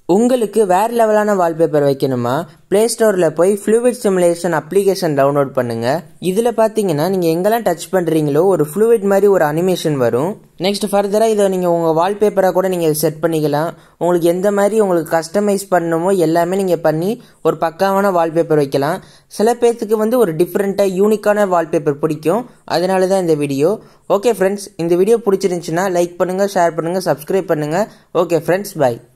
உங்களுக்கு வேற லெவலான வால்பேப்பர் வைக்கணுமா? பிளே ஸ்டோரில் போய் ஃப்ளூவிட் சிமுலேஷன் அப்ளிகேஷன் டவுன்லோட் பண்ணுங்க. இதில் பார்த்தீங்கன்னா நீங்கள் எங்கெல்லாம் டச் பண்ணுறீங்களோ ஒரு ஃப்ளூவிட் மாதிரி ஒரு அனிமேஷன் வரும். நெக்ஸ்ட் ஃபர்தராக இதை நீங்கள் உங்கள் வால்பேப்பராக கூட நீங்கள் செட் பண்ணிக்கலாம். உங்களுக்கு எந்த மாதிரி உங்களுக்கு கஸ்டமைஸ் பண்ணணுமோ எல்லாமே நீங்கள் பண்ணி ஒரு பக்காவான வால்பேப்பர் வைக்கலாம். சில பேர்த்துக்கு ஒரு டிஃப்ரெண்ட்டாக யூனிக்கான வால்பேப்பர் பிடிக்கும். அதனால தான் இந்த வீடியோ. ஓகே ஃப்ரெண்ட்ஸ், இந்த வீடியோ பிடிச்சிருந்துச்சுன்னா லைக் பண்ணுங்கள், ஷேர் பண்ணுங்கள், சப்ஸ்கிரைப் பண்ணுங்கள். Okay friends, by.